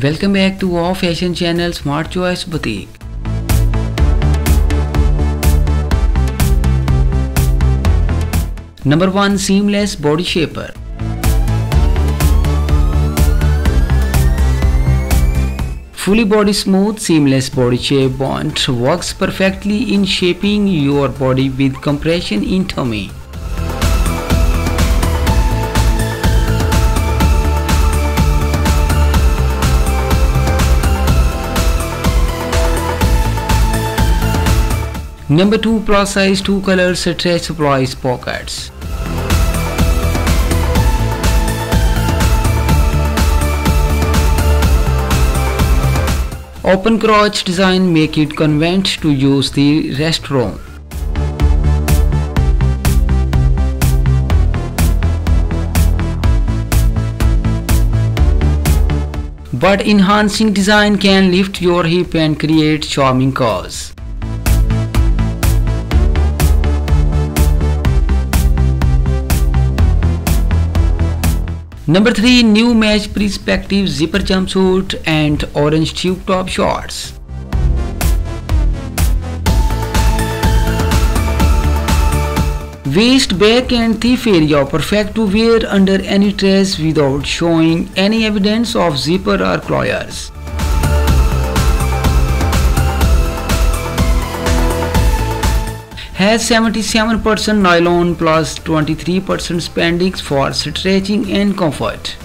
Welcome back to our fashion channel Smart Choice Boutique. Number 1, Seamless Body Shaper. Fully body smooth, seamless body shape bond works perfectly in shaping your body with compression in tummy. Number 2, plus size 2 color stretch supplies pockets. Open crotch design make it convenient to use the restroom. But enhancing design can lift your hip and create charming curves. Number 3, new match perspective zipper jumpsuit and orange tube top shorts. Waist, back and thigh area perfect to wear under any dress without showing any evidence of zipper or collars. Has 77% nylon plus 23% spandex for stretching and comfort.